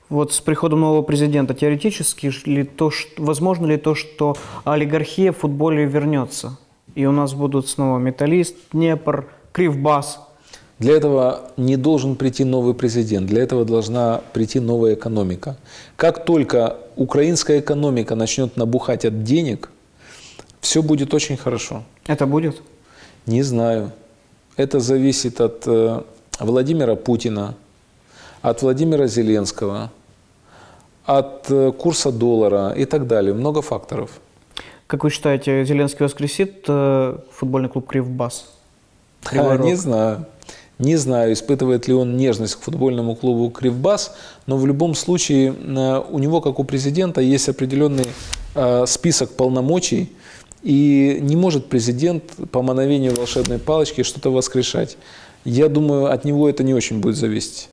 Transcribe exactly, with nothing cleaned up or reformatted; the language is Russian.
Вот с приходом нового президента теоретически ли то, что, возможно ли то, что олигархия в футболе вернется? И у нас будут снова Металлист, Днепр, Кривбас. Для этого не должен прийти новый президент, для этого должна прийти новая экономика. Как только украинская экономика начнет набухать от денег, все будет очень хорошо. Это будет? Не знаю. Это зависит от э, Владимира Путина, от Владимира Зеленского, от э, курса доллара и так далее. Много факторов. Как вы считаете, Зеленский воскресит э, футбольный клуб Кривбас? А, не знаю. Не знаю, испытывает ли он нежность к футбольному клубу Кривбас, но в любом случае э, у него, как у президента, есть определенный э, список полномочий, и не может президент по мановению волшебной палочки что-то воскрешать. Я думаю, от него это не очень будет зависеть.